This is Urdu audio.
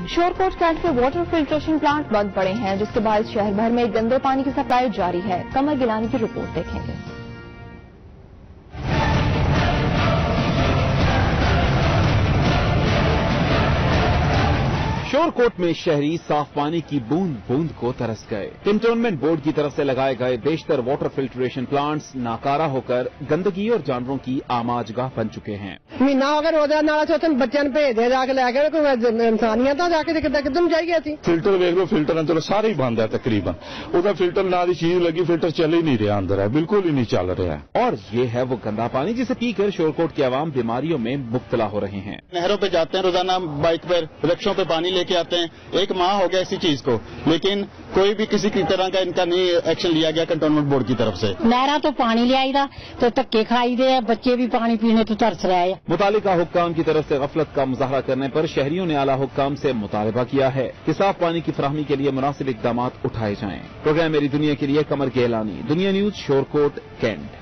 شورکوٹ کینٹ کے واٹر فلٹریشن پلانٹ بند پڑے ہیں، جس کے باعث شہر بھر میں گندے پانی کی سپلائی جاری ہے۔ قمر گیلانی کی رپورٹ دیکھیں گے۔ شورکوٹ میں شہری صاف پانی کی بوند بوند کو ترس گئے۔ کنٹونمنٹ بورڈ کی طرف سے لگائے گئے بیشتر واٹر فلٹریشن پلانٹس ناکارہ ہو کر گندگی اور جانوروں کی آماج گاہ بن چکے ہیں۔ مہینہ اگر روزہ نالا چوتھے بچوں بھیج دے جا کے لے کے کوئی انسانیت جا کے کدھر جائیے اسی۔ فلٹر ویک لو، فلٹر چلو سارے ہی بند ہے تقریباً، وہ فلٹر نہ دی چیز لگی، فلٹر چل ہی نہیں رہا، اندر ہے بالکل ہی نہیں چل رہا ہے۔ اور یہ ہے وہ گندا پانی جسے پی کر شورکوٹ کے عوام بیماریوں میں مبتلا ہو رہے ہیں۔ نہروں پہ جاتے ہیں روزانہ، بائک پر رکشوں پہ پانی لے کے آتے ہیں، ایک ماہ ہو گیا اسی چیز کو، لیکن کوئی بھی کسی کی طرح کا ان کا نہیں ایکشن لیا گیا کنٹونمنٹ بورڈ کی طرف سے۔ نہرا تو پانی لے آئی دا تو دھکے کھائی دے، بچے بھی پانی پینے تو ترس رہے ہیں۔ متعلقہ حکام کی طرف سے غفلت کا مظاہرہ کرنے پر شہریوں نے اعلیٰ حکام سے مطالبہ کیا ہے کہ صاف پانی کی فراہمی کے لیے مناسب اقدامات اٹھائے جائیں۔ پروگرام میری دنیا کے لیے قمر گیلانی، دنیا نیوز، شورکوٹ، کینٹ۔